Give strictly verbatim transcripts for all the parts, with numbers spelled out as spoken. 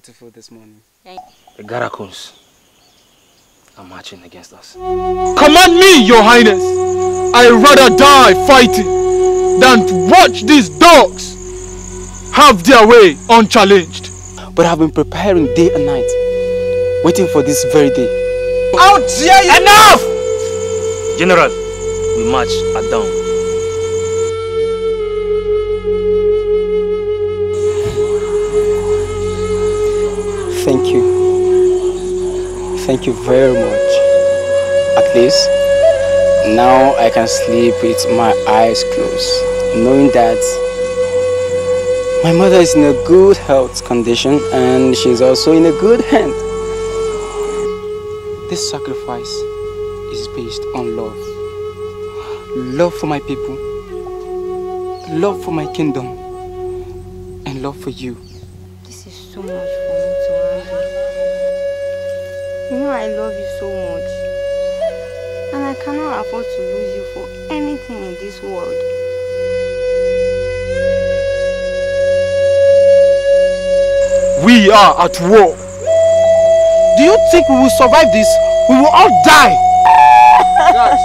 beautiful this morning. The Garakons are marching against us. Command me, Your Highness. I'd rather die fighting than to watch these dogs have their way unchallenged. But I've been preparing day and night, waiting for this very day. How dare you! Enough! General, we march at dawn. Thank you. Thank you very much. At least, now I can sleep with my eyes closed, knowing that my mother is in a good health condition and she's also in a good hand. This sacrifice is based on love. Love for my people, love for my kingdom, and love for you. This is so much for me to handle. You know I love you so much. And I cannot afford to lose you for anything in this world. We are at war. Do you think we will survive this? We will all die. Guys.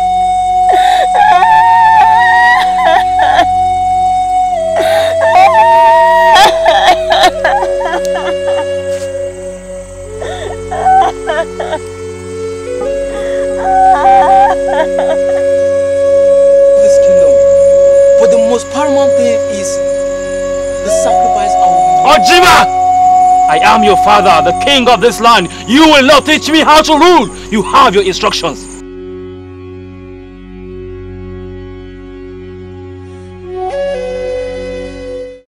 This kingdom. But the most paramount thing is the sacrifice of Ojima! I am your father, the king of this land. You will not teach me how to rule. You have your instructions.